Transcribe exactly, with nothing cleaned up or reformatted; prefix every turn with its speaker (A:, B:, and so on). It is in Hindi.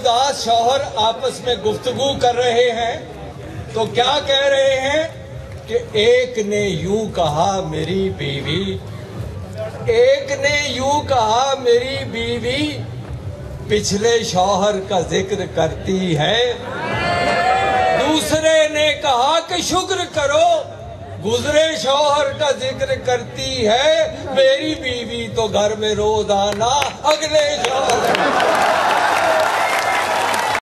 A: उदास शौहर आपस में गुफ्तगू कर रहे हैं तो क्या कह रहे हैं कि एक ने यूं कहा मेरी बीवी, एक ने यूं कहा मेरी बीवी पिछले शौहर का जिक्र करती है। दूसरे ने कहा कि शुक्र करो गुजरे शौहर का जिक्र करती है। मेरी बीवी तो घर में रोजाना अगले शौहर